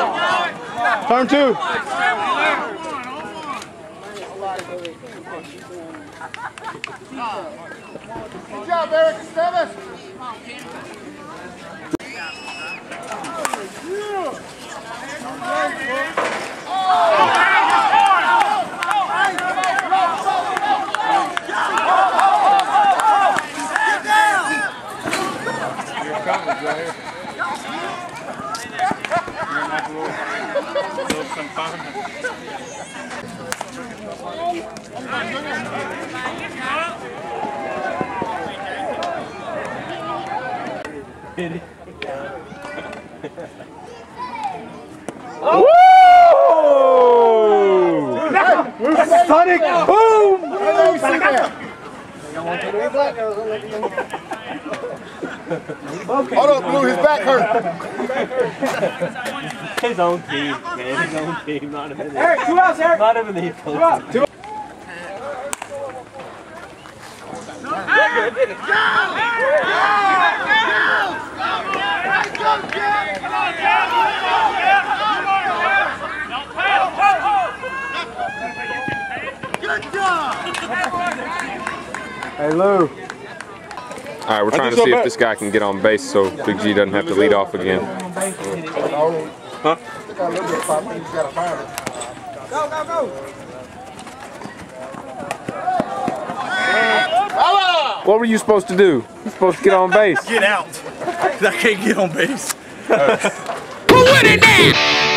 Turn 2. Good job, Eric Esteves. Sonic boom! Hold up, Blue, his back hurt. His own team, man. His own team. Not even the Eric, 2 outs, Eric. Not even the opponent. 2 outs. Hey, Lou. All right, we're trying to see if this guy can get on base so Big G doesn't have to lead off again. Huh? What were you supposed to do? You're supposed to get on base. Get out. I can't get on base. Who win it now?